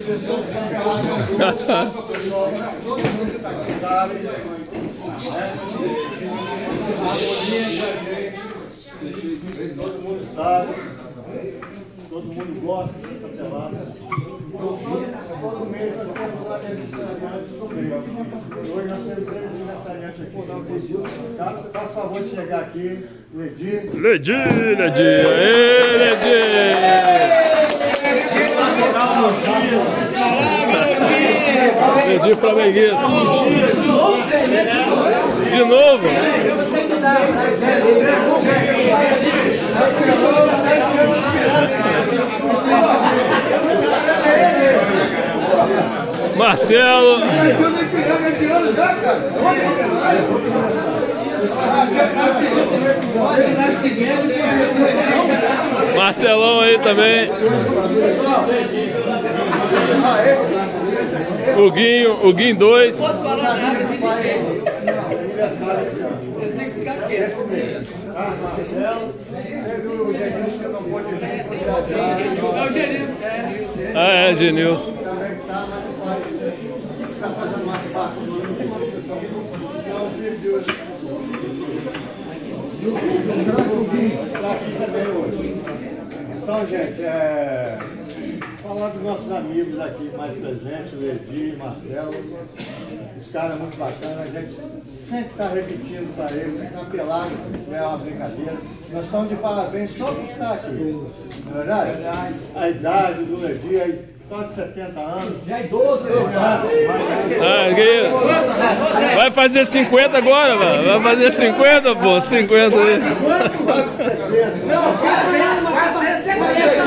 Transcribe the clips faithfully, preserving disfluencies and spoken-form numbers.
Todo mundo sabe, todo mundo gosta dessa pelada. Todo mês nós temos lá aniversariantes do mês. Hoje nós temos três aniversariantes aqui. Faz favor de chegar aqui, Ledi. Ledi, Ledi, aê, Ledi! Ledi flamenguista. De novo? Marcelo. Marcelão aí também. O Guinho, o Guinho dois. Posso falar nada de ninguém. Eu tenho que ficar quieto. É o Genilson. Ah, é, Genilson. Também tá, mas não faz. Tá fazendo mais parte do então, o filho de hoje. Tá aqui também hoje. Então, gente, é... falar dos nossos amigos aqui mais presentes, o Ledi, Marcelo. Os caras muito bacanas, a gente sempre está repetindo para eles, na pelada, se é uma brincadeira. Nós estamos de parabéns só por estar aqui. Não é verdade? A idade do Ledi aí, quase setenta anos. Já é idoso, Ah, vai fazer cinquenta agora, mano. Vai fazer cinquenta, pô. cinquenta aí. Quase setenta. Não, quase setenta.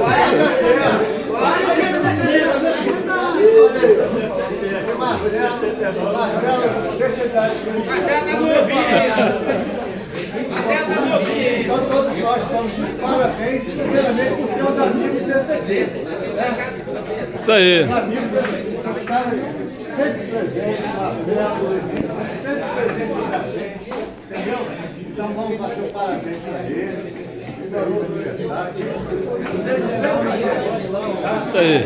Marcelo, Marcelo, deixa eu dar aqui. Marcelo tá novinho. Marcelo tá novinho. Então todos nós estamos de parabéns, primeiramente por ter os amigos desse evento. Isso aí. Os amigos desse evento, os caras sempre presentes, Marcelo, sempre presentes com a gente, entendeu? Então vamos bater o parabéns para eles. Feliz aniversário. Isso aí.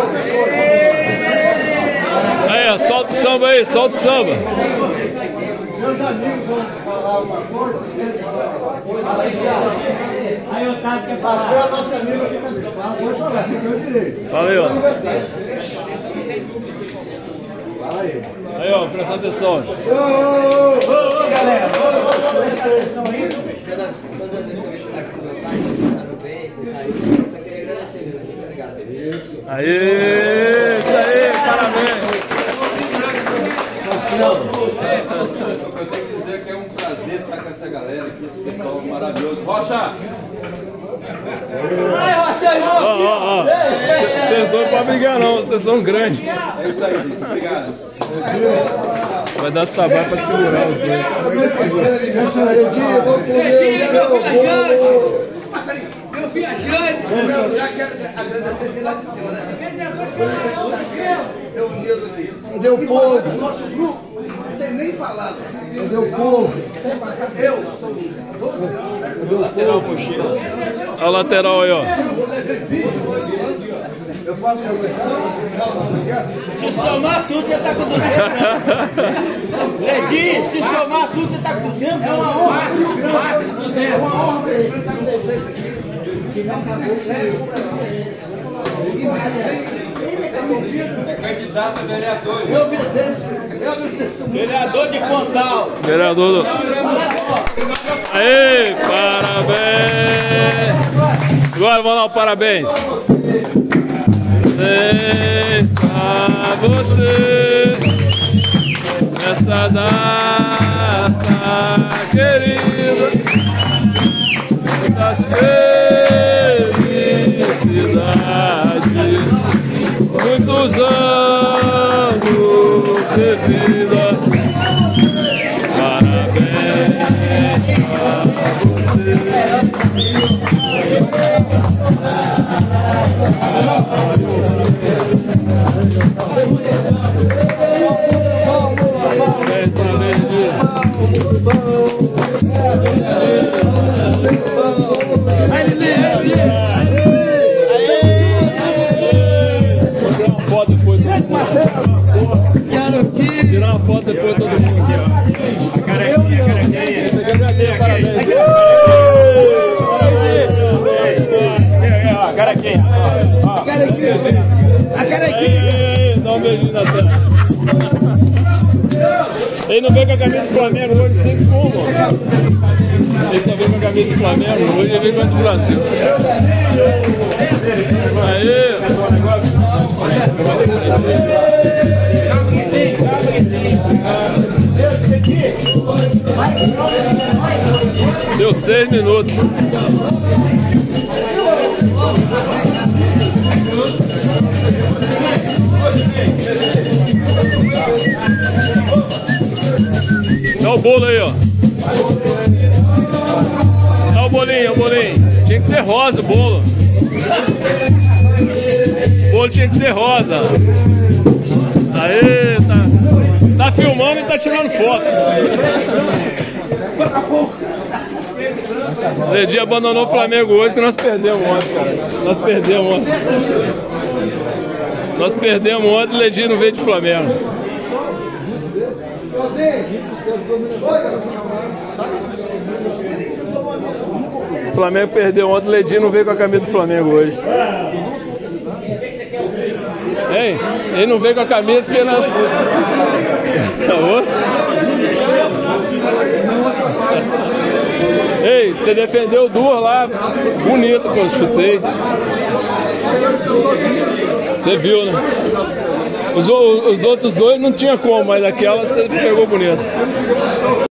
Aí, ó, solta o samba aí, solta o samba. Meus amigos vão falar alguma coisa, sempre falar alguma coisa. Fala aí, cara. Aí eu tava que passou a nossa amiga aqui na frente. Fala, pode falar, tem meu direito. Fala aí, ó. Fala aí. Aí, ó, presta atenção. Ô, ô, ô, galera. Vocês estão aí? Aê, isso aí, parabéns. Eu tenho que dizer que é um prazer estar com essa galera aqui, esse pessoal maravilhoso. Rocha! Ó, ó, ó. Vocês dois não podem brigar não, vocês são grandes. É isso aí, gente. Obrigado. Vai dar trabalho para segurar os dois. Meu viajante. Eu já quero agradecer lá de cima, né? Reunido aqui. Cadê o povo? O nosso grupo não tem nem palavras. Cadê o povo? Eu sou doze anos, né? Lateral, coxinha. Olha a lateral aí, ó. Eu levei vinte anos. Eu posso conversar? Se somar tudo, você tá com duzentos. Ledi, se somar tudo, você tá com duzentos. É uma honra, é uma honra mesmo estar com vocês aqui. É candidato a vereador. Eu agradeço, eu agradeço muito. Vereador de Pontal. Vereador do... Aê, parabéns. Agora vamos dar um parabéns. Parabéns pra você nessa data querida das felicidades, muitos anos de vida. Parabéns pra você. foto depois. Tirar uma foto depois todo mundo aqui, ó. A carequinha, a carequinha. Parabéns. A carequinha. A carequinha. A carequinha. Dá um beijinho na tela. Ele não veio com a camisa do Flamengo hoje, sempre como. Ele só veio com a camisa do Flamengo, hoje ele veio contra o Brasil. Aê! Deu seis minutos. Dá o bolo aí, ó. Dá o bolinho, o bolinho. Tinha que ser rosa o bolo. O bolo tinha que ser rosa. Aê, tá, tá filmando e tá tirando foto. Ledi abandonou o Flamengo hoje que nós perdemos ontem, cara. Nós perdemos ontem. Nós perdemos ontem e Ledi não veio de Flamengo. O Flamengo perdeu ontem, o Ledi não veio com a camisa do Flamengo hoje. Ei, ele não veio com a camisa que nós... Ei, você defendeu duas lá, bonito que eu chutei. Você viu, né? Os, os outros dois não tinha como, mas aquela você pegou bonito.